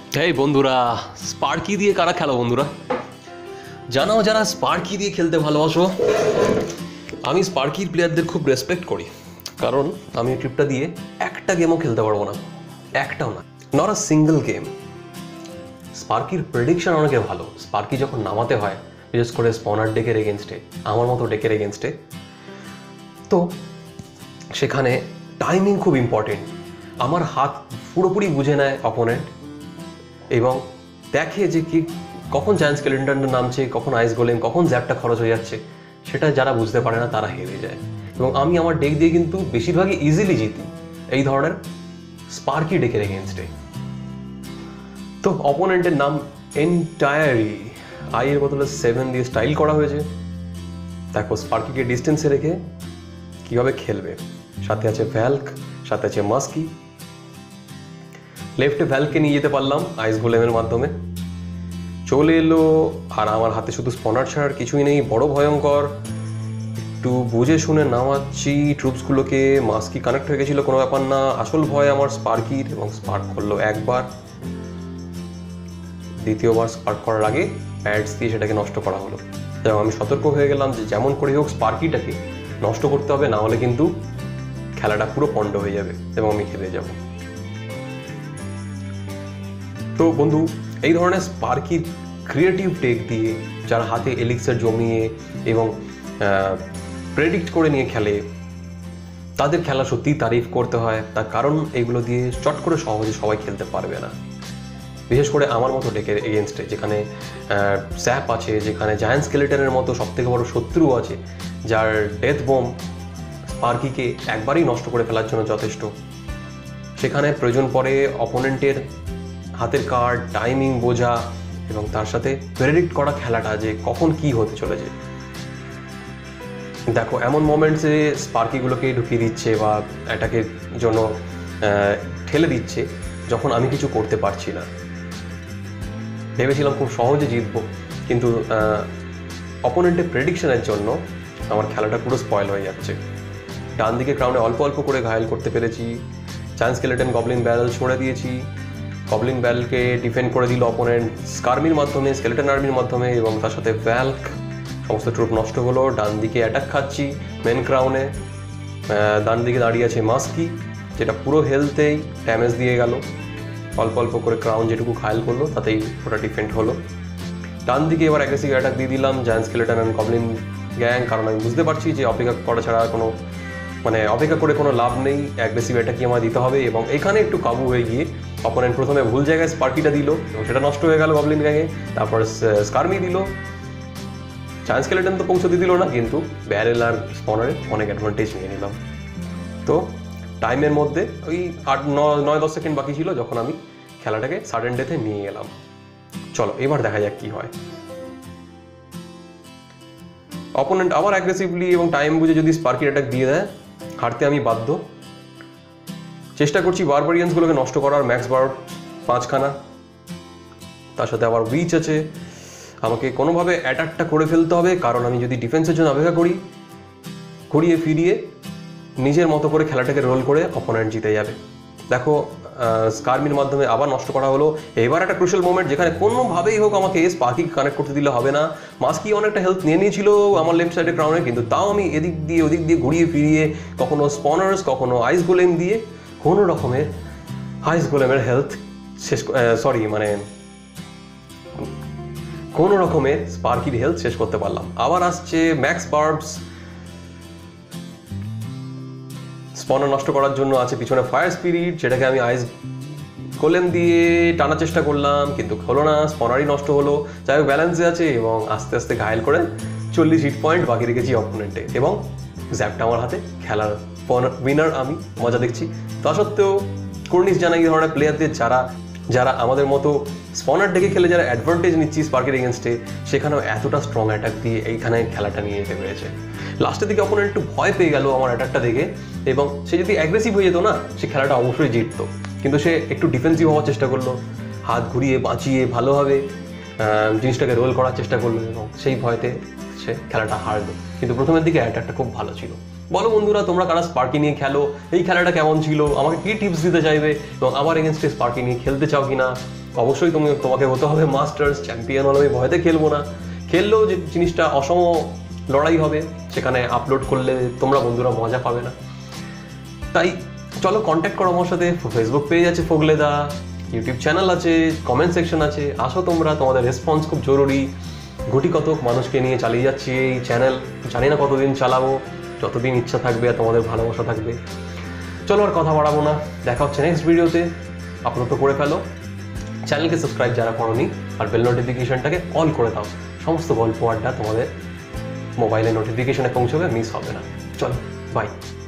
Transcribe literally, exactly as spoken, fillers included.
এই বন্ধুরা, স্পার্কি দিয়ে কারা খেলো বন্ধুরা? জানাও যারা স্পার্কি দিয়ে খেলতে ভালোবাসো। আমি স্পার্কির প্লেয়ারদের খুব রেসপেক্ট করি, কারণ আমি এই ট্রিপটা দিয়ে একটা গেমও খেলতে পারবো না, একটাও না, নট আ সিঙ্গেল গেম। স্পার্কির প্রেডিকশন অনেকে ভালো। স্পার্কি যখন নামাতে হয়, বিশেষ করে স্পনার ডেকের এগেনস্টে, আমার মতো ডেকের এগেনস্টে, তো সেখানে টাইমিং খুব ইম্পর্টেন্ট। আমার হাত পুরোপুরি বুঝে নেয় অপোনেন্ট এবং দেখে যে কি কখন জায়ান্ট স্কেলেটনটা নামছে, কখন আইস গোলেম, কখন জ্যাপটা খরচ হয়ে যাচ্ছে, সেটা যারা বুঝতে পারে না তারা হেরে যায়। এবং আমি আমার ডেক দিয়ে কিন্তু বেশিরভাগই ইজিলি জিতি এই ধরনের স্পার্কি ডেকের এগেনস্টে। তো অপোনেন্টের নাম এন্টায়ারই আই এর বদলে সেভেন দিয়ে স্টাইল করা হয়েছে। দেখো স্পার্কিকে ডিস্টেন্সে রেখে কীভাবে খেলবে। সাথে আছে ভ্যালক, সাথে আছে মাস্কি। লেফটে ভ্যালকে নিয়ে যেতে পারলাম আইস গোলেমের মাধ্যমে, চলে এলো। আর আমার হাতে শুধু স্পনার ছাড়ার কিছুই নেই, বড় ভয়ঙ্কর। একটু বুঝে শুনে নামাচ্ছি ট্রুপসগুলোকে। মাস্কি কানেক্ট হয়ে গেছিলো, কোনো ব্যাপার না। আসল ভয় আমার স্পার্কির, এবং স্পার্ক করলো একবার। দ্বিতীয়বার স্পার্ক করার আগে প্যাডস দিয়ে সেটাকে নষ্ট করা হলো। এবং আমি সতর্ক হয়ে গেলাম যে যেমন করে হোক স্পার্কিটাকে নষ্ট করতে হবে, না হলে কিন্তু খেলাটা পুরো পণ্ড হয়ে যাবে এবং আমি হেরে যাব। তো বন্ধু, এই ধরনের স্পার্কি ক্রিয়েটিভ টেক দিয়ে যারা হাতে এলিক্সার জমিয়ে এবং প্রেডিক্ট করে নিয়ে খেলে, তাদের খেলা সত্যিই তারিফ করতে হয়। তার কারণ এগুলো দিয়ে চট করে সহজে সবাই খেলতে পারবে না। বিশেষ করে আমার মতো ডেকের এগেনস্টে, যেখানে স্যাপ আছে, যেখানে জায়ান্ট স্কেলেটনের মতো সবথেকে বড় শত্রু আছে, যার ডেথ বোম স্পার্কিকে একবারই নষ্ট করে ফেলার জন্য যথেষ্ট। সেখানে প্রয়োজন পড়ে অপোনেন্টের হাতের কার্ড, টাইমিং বোঝা এবং তার সাথে প্রেডিক্ট করা খেলাটা যে কখন কি হতে চলেছে। দেখো এমন মোমেন্টসে স্পার্কিগুলোকে ঢুকিয়ে দিচ্ছে বা অ্যাটাকের জন্য ঠেলে দিচ্ছে যখন আমি কিছু করতে পারছি না। ভেবেছিলাম খুব সহজে জিতবো, কিন্তু অপোনেন্টের প্রেডিকশনের জন্য আমার খেলাটা পুরো স্পয়েল হয়ে যাচ্ছে। ডান দিকে ক্রাউনে অল্প অল্প করে ঘায়েল করতে পেরেছি। জায়ান্ট স্কেলেটন গবলিন ব্যারেল ছড়ে দিয়েছি। গবলিন ব্যারেলকে ডিফেন্ড করে দিল অপোনেন্ট স্কার্মির মাধ্যমে, স্কেলেটন আর্মির মাধ্যমে, এবং তার সাথে ভ্যালক। সমস্ত ট্রুপ নষ্ট হলো। ডান দিকে অ্যাটাক খাচ্ছি মেন ক্রাউনে। ডান দিকে দাঁড়িয়ে আছে মাস্কি, যেটা পুরো হেলথেই ড্যামেজ দিয়ে গেল। অল্প অল্প করে ক্রাউন যেটুকু ঘায়েল করলো তাতেই ওটা ডিফেন্ড হলো। ডান দিকে এবার অ্যাগ্রেসিভ অ্যাটাক দিয়ে দিলাম giant skeleton and goblin gang, কারণ আমি বুঝতে পারছি যে অপেক্ষা করা ছাড়া কোনো মানে অপেক্ষা করে কোনো লাভ নেই, অ্যাগ্রেসিভ অ্যাটাকই আমার দিতে হবে। এবং এখানে একটু কাবু হয়ে গিয়ে অপোনেন্ট প্রথমে ভুল জায়গায় স্পার্কিটা দিল এবং সেটা নষ্ট হয়ে গেল গবলিন গ্যাংয়ে। তারপর স্কার্মি দিল। জায়ান্ট স্কেলেটন তো পৌঁছতে দিল না, কিন্তু ব্যারেল আর স্পনারে অনেক অ্যাডভান্টেজ নিয়ে নিলাম। তো টাইমের মধ্যে ওই আট নয় দশ সেকেন্ড বাকি ছিল যখন আমি খেলাটাকে সাডেন ডেথে নিয়ে গেলাম। চলো এবার দেখা যাক কি হয়। অপোনেন্ট আবার অ্যাগ্রেসিভলি এবং টাইম বুঝে যদি স্পার্কি অ্যাটাক দিয়ে দেয়, হারতে আমি বাধ্য। চেষ্টা করছি বারবারিয়ান্সগুলোকে নষ্ট করার, ম্যাক্স বার পাঁচখানা, তার সাথে আবার উইচ আছে। আমাকে কোনোভাবে অ্যাটাকটা করে ফেলতে হবে, কারণ আমি যদি ডিফেন্সের জন্য অপেক্ষা করি, ঘুরিয়ে ফিরিয়ে নিজের মতো করে খেলাটাকে রোল করে অপোনেন্ট জিতে যাবে। দেখো স্কার্মির মাধ্যমে আবার নষ্ট করা হলো। এবার একটা ক্রুশাল মোমেন্ট, যেখানে কোনোভাবেই হোক আমাকে স্পার্কি কানেক্ট করতে দিলে হবে না। মাস্কি অনেকটা হেলথ নিয়ে নিয়েছিল আমার লেফট সাইডে ক্রাউনে, কিন্তু তাও আমি এদিক দিয়ে ওদিক দিয়ে ঘুরিয়ে ফিরিয়ে, কখনো স্পনার্স, কখনো আইস গোলেম দিয়ে কোনো রকমের আইস গোলেমের হেলথ শেষ, সরি মানে কোনো রকমের স্পার্কির হেলথ শেষ করতে পারলাম। আবার আসছে ম্যাক্স বার্বস, স্পনার নষ্ট করার জন্য আছে পিছনে ফায়ার স্পিরিট, যেটাকে আমি আইস গোলেম দিয়ে টানার চেষ্টা করলাম, কিন্তু হলো না, স্পনারই নষ্ট হলো। যাই হোক ব্যালেন্সে আছে এবং আস্তে আস্তে ঘায়েল করে চল্লিশ হিট পয়েন্ট বাকি রেখেছি অপোনেন্টে, এবং জ্যাপটা আমার হাতে। খেলার উইনার আমি, মজা দেখছি। তা সত্ত্বেও কুর্নিশ জানাই এই ধরনের প্লেয়ারদের, যারা যারা আমাদের মতো স্পনার ডেকে খেলে যারা অ্যাডভান্টেজ নিচ্ছি স্পার্কের এগেনস্টে, সেখানেও এতটা স্ট্রং অ্যাটাক দিয়ে এইখানে খেলাটা নিয়ে যেতে পেরেছে। লাস্টের দিকে অপোনেন্ট একটু ভয় পেয়ে গেল আমার অ্যাটাকটা দেখে, এবং সে যদি অ্যাগ্রেসিভ হয়ে যেত না, সে খেলাটা অবশ্যই জিততো। কিন্তু সে একটু ডিফেন্সিভ হওয়ার চেষ্টা করলো, হাত ঘুরিয়ে বাঁচিয়ে ভালোভাবে জিনিসটাকে রোল করার চেষ্টা করলো, এবং সেই ভয়তে সে খেলাটা হারলো। কিন্তু প্রথমের দিকে অ্যাটাকটা খুব ভালো ছিল। বলো বন্ধুরা, তোমরা কারা স্পার্কি নিয়ে খেলো, এই খেলাটা কেমন ছিল, আমাকে কী টিপস দিতে চাইবে, এবং আমার এগেনস্টে স্পার্কি নিয়ে খেলতে চাও কি না, অবশ্যই তুমি তোমাকে হতে হবে মাস্টার্স চ্যাম্পিয়ন হলে আমি ভয়তে খেলবো না, খেললেও যে জিনিসটা অসম লড়াই হবে, সেখানে আপলোড করলে তোমরা বন্ধুরা মজা পাবে না। তাই চলো কন্ট্যাক্ট করো আমার সাথে, ফেসবুক পেজ আছে ফোগলেদা, ইউটিউব চ্যানেল আছে, কমেন্ট সেকশন আছে, আসো তোমরা, তোমাদের রেসপন্স খুব জরুরি। গুটি কতক মানুষকে নিয়ে চালিয়ে যাচ্ছি এই চ্যানেল, জানি না কতদিন চালাবো, যতদিন ইচ্ছা থাকবে আর তোমাদের ভালোবাসা থাকবে। চলো আর কথা বাড়াবো না, দেখা হচ্ছে নেক্সট ভিডিওতে। আপলোড তো করে ফেলো, চ্যানেলকে সাবস্ক্রাইব যারা করোনি, আর বেল নোটিফিকেশনটাকে অল করে দাও, সমস্ত গল্প আড্ডা তোমাদের মোবাইলে নোটিফিকেশনে পৌঁছবে, মিস হবে না। চলো বাই।